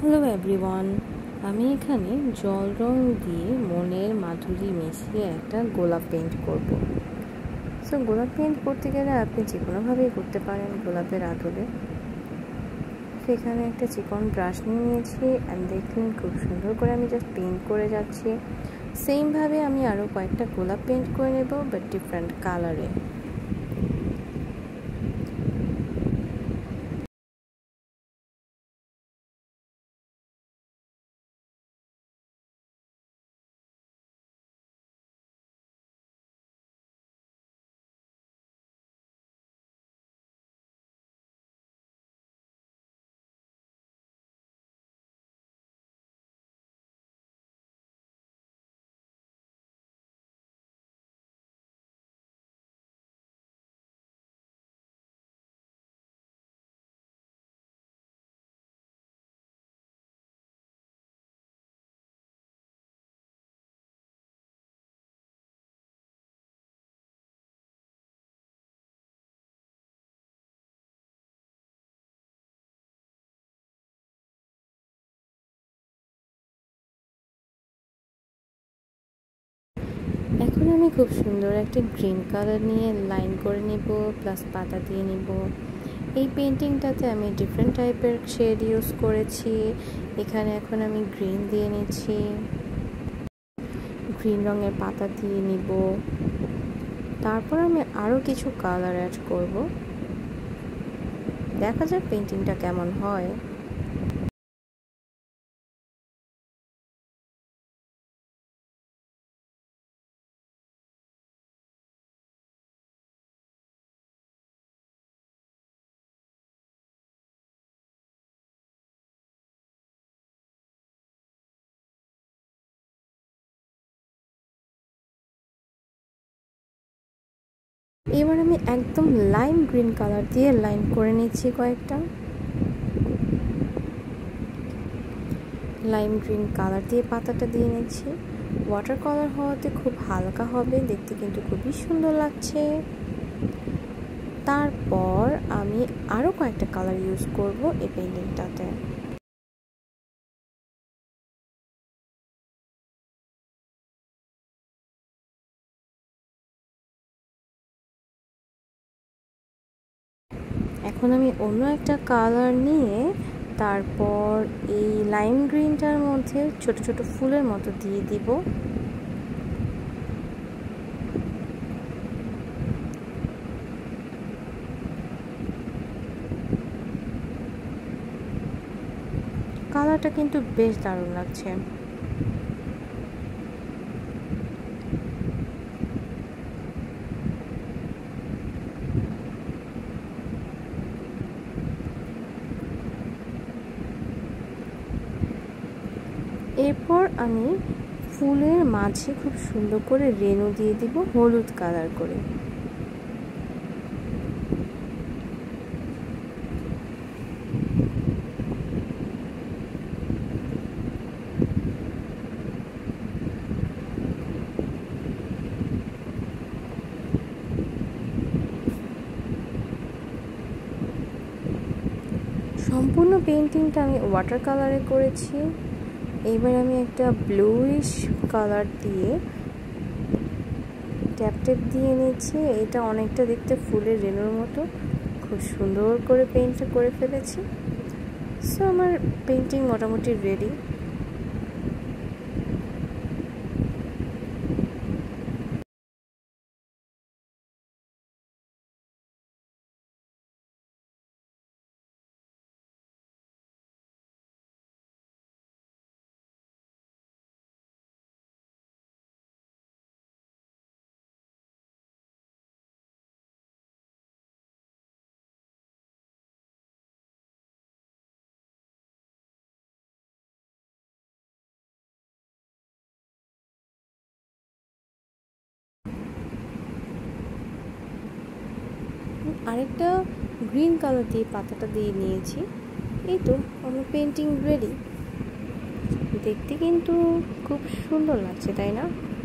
Hello everyone, আমি এখানে জল রং দিয়ে মনের মাধুরী মিশিয়ে একটা গোলাপ পেইন্ট করব। সো গোলাপ পেইন্ট করতে গেলে আপনি যে কোনোভাবেই করতে পারেন গোলাপের আদলে। সেখানে একটা চিকন ব্রাশ নিয়ে নিয়েছি অ্যান্ড দেখুন খুব সুন্দর করে আমি জাস্ট পেইন্ট করে যাচ্ছি। সেমভাবে আমি আরও কয়েকটা গোলাপ পেইন্ট করে নেব, বাট ডিফারেন্ট কালারে। এখন আমি খুব সুন্দর একটা গ্রিন কালার নিয়ে লাইন করে নেব, প্লাস পাতা দিয়ে নেব। এই পেন্টিংটাতে আমি ডিফারেন্ট টাইপের শেড ইউজ করেছি। এখানে এখন আমি গ্রিন দিয়ে নিচ্ছি, গ্রিন রঙের পাতা দিয়ে নিব। তারপর আমি আরও কিছু কালার অ্যাড করব, দেখা যাক পেন্টিংটা কেমন হয়। এবার আমি একদম লাইম গ্রিন কালার দিয়ে লাইন করে নিচ্ছি কয়েকটা। লাইম গ্রিন কালার দিয়ে পাতাটা দিয়ে নিচ্ছি। ওয়াটার কালার হওয়াতে খুব হালকা হবে, দেখতে কিন্তু খুবই সুন্দর লাগছে। তারপর আমি আরও কয়েকটা কালার ইউজ করব এই পেইন্টিংটাতে। এখন আমি অন্য একটা কালার নিয়ে তারপর এই লাইম গ্রিনটার মধ্যে ছোট ছোট ফুলের মতো দিয়ে দিব। কালারটা কিন্তু বেশ দারুণ লাগছে। এরপর আমি ফুলের মাঝে খুব সুন্দর করে রেনু দিয়ে দিব হলুদ কালার করে। সম্পূর্ণ পেইন্টিংটা আমি ওয়াটার কালারে করেছি। এবার আমি একটা ব্লুইশ কালার দিয়ে ট্যাপ ট্যাপ দিয়ে নিচ্ছি। এটা অনেকটা দেখতে ফুলের রেনুর মতো, খুব সুন্দর করে পেইন্টটা করে ফেলেছি। সো আমার পেইন্টিং মোটামুটি রেডি। আরেকটা গ্রিন কালার দিয়ে পাতাটা দিয়ে নিয়েছি। এই তো আমার পেইন্টিং রেডি। দেখতে কিন্তু খুব সুন্দর লাগছে, তাই না?